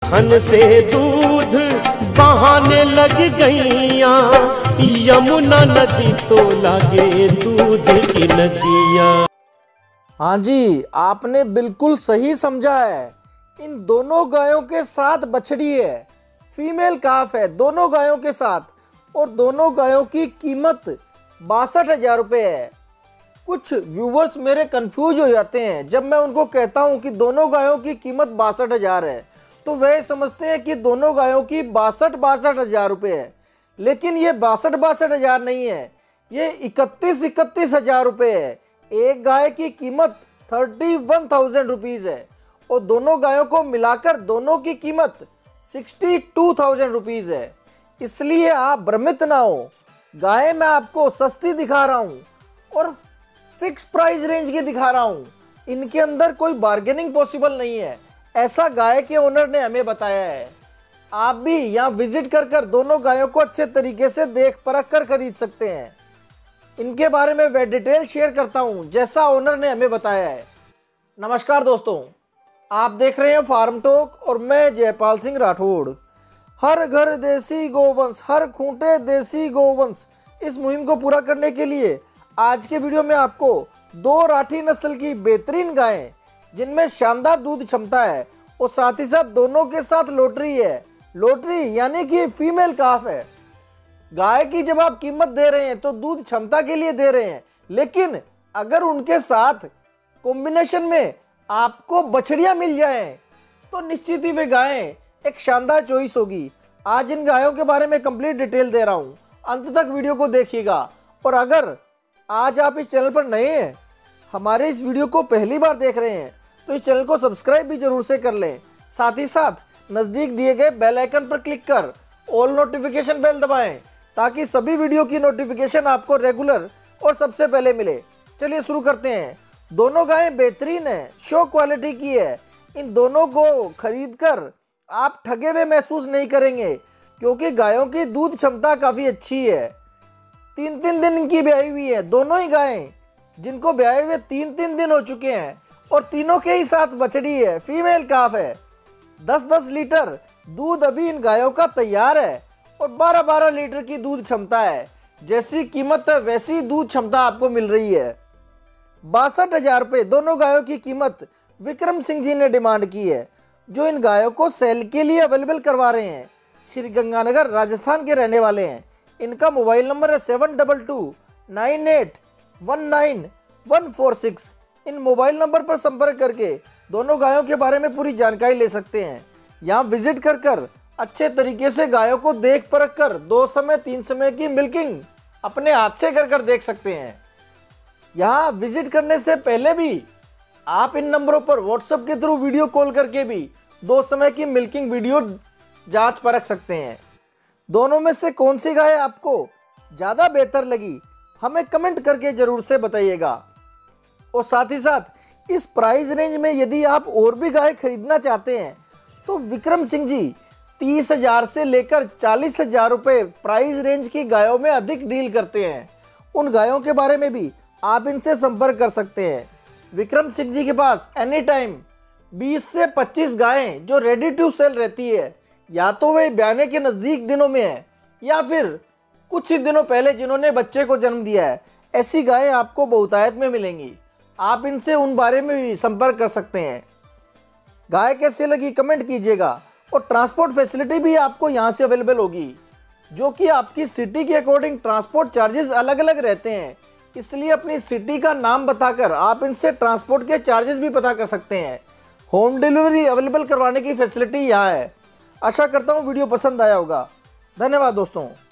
खन से दूध बहाने लग गईया, यमुना नदी तो लागे दूध की नदिया। हाँ जी, आपने बिल्कुल सही समझा है। इन दोनों गायों के साथ बछड़ी है, फीमेल काफ है दोनों गायों के साथ, और दोनों गायों की कीमत 62,000 रुपये है। कुछ व्यूवर्स मेरे कंफ्यूज हो जाते हैं जब मैं उनको कहता हूं कि दोनों गायों की कीमत 62,000 है, तो वह समझते हैं कि दोनों गायों की 62,000 रुपये है। लेकिन ये 62,000 नहीं है, ये 31,000 रुपये है। एक गाय की कीमत 31,000 रुपीज़ है और दोनों गायों को मिलाकर दोनों की कीमत 62,000 रुपीज़ है। इसलिए आप भ्रमित ना हो, गाय मैं आपको सस्ती दिखा रहा हूँ और फिक्स प्राइस रेंज की दिखा रहा हूँ। इनके अंदर कोई बार्गेनिंग पॉसिबल नहीं है, ऐसा गाय के ओनर ने हमें बताया है। आप भी यहाँ विजिट कर दोनों गायों को अच्छे तरीके से देख परख कर खरीद सकते हैं। इनके बारे में वह डिटेल शेयर करता हूँ जैसा ओनर ने हमें बताया है। नमस्कार दोस्तों, आप देख रहे हैं फार्म टॉक और मैं जयपाल सिंह राठौड़। हर घर देसी गोवंश, हर खूंटे देसी गोवंश, इस मुहिम को पूरा करने के लिए आज के वीडियो में आपको 2 राठी नस्ल की बेहतरीन गायें जिनमें शानदार दूध क्षमता है और साथ ही साथ दोनों के साथ लोटरी है। लोटरी यानी कि फीमेल काफ है। गाय की जब आप कीमत दे रहे हैं तो दूध क्षमता के लिए दे रहे हैं, लेकिन अगर उनके साथ कॉम्बिनेशन में आपको बछड़ियां मिल जाएं तो निश्चित ही वे गायें एक शानदार चॉइस होगी। आज इन गायों के बारे में कंप्लीट डिटेल दे रहा हूं, अंत तक वीडियो को देखिएगा। और अगर आज आप इस चैनल पर नए हैं, हमारे इस वीडियो को पहली बार देख रहे हैं, तो इस चैनल को सब्सक्राइब भी जरूर से कर लें। साथ ही साथ नज़दीक दिए गए बेल आइकन पर क्लिक कर ऑल नोटिफिकेशन बेल दबाएं ताकि सभी वीडियो की नोटिफिकेशन आपको रेगुलर और सबसे पहले मिले। चलिए शुरू करते हैं। दोनों गायें बेहतरीन है, शो क्वालिटी की है। इन दोनों को खरीद कर आप ठगे हुए महसूस नहीं करेंगे क्योंकि गायों की दूध क्षमता काफ़ी अच्छी है। 3-3 दिन की ब्याई हुई है दोनों ही गायें, जिनको ब्याए हुए 3-3 दिन हो चुके हैं और तीनों के ही साथ बछड़ी है, फीमेल काफ है। 10-10 लीटर दूध अभी इन गायों का तैयार है और 12-12 लीटर की दूध क्षमता है। जैसी कीमत है वैसी दूध क्षमता आपको मिल रही है। 62,000 रुपये दोनों गायों की कीमत विक्रम सिंह जी ने डिमांड की है, जो इन गायों को सेल के लिए अवेलेबल करवा रहे हैं। श्री गंगानगर राजस्थान के रहने वाले हैं। इनका मोबाइल नंबर है 7228919146। इन मोबाइल नंबर पर संपर्क करके दोनों गायों के बारे में पूरी जानकारी ले सकते हैं। यहाँ विजिट कर अच्छे तरीके से गायों को देख परख कर 2 समय 3 समय की मिल्किंग अपने हाथ से कर देख सकते हैं। यहाँ विजिट करने से पहले भी आप इन नंबरों पर व्हाट्सएप के थ्रू वीडियो कॉल करके भी 2 समय की मिल्किंग वीडियो जांच परख सकते हैं। दोनों में से कौन सी गाय आपको ज़्यादा बेहतर लगी हमें कमेंट करके ज़रूर से बताइएगा। और साथ ही साथ इस प्राइस रेंज में यदि आप और भी गाय खरीदना चाहते हैं तो विक्रम सिंह जी 30,000 से लेकर 40,000 रुपये प्राइस रेंज की गायों में अधिक डील करते हैं। उन गायों के बारे में भी आप इनसे संपर्क कर सकते हैं। विक्रम सिंह जी के पास एनी टाइम 20 से 25 गायें जो रेडी टू सेल रहती है, या तो वे ब्याने के नज़दीक दिनों में है या फिर कुछ ही दिनों पहले जिन्होंने बच्चे को जन्म दिया है। ऐसी गायें आपको बहुतायत में मिलेंगी। आप इनसे उन बारे में भी संपर्क कर सकते हैं। गाय कैसे लगी कमेंट कीजिएगा। और ट्रांसपोर्ट फैसिलिटी भी आपको यहाँ से अवेलेबल होगी, जो कि आपकी सिटी के अकॉर्डिंग ट्रांसपोर्ट चार्जेस अलग अलग रहते हैं। इसलिए अपनी सिटी का नाम बताकर आप इनसे ट्रांसपोर्ट के चार्जेस भी पता कर सकते हैं। होम डिलीवरी अवेलेबल करवाने की फैसिलिटी यहाँ है। आशा करता हूँ वीडियो पसंद आया होगा। धन्यवाद दोस्तों।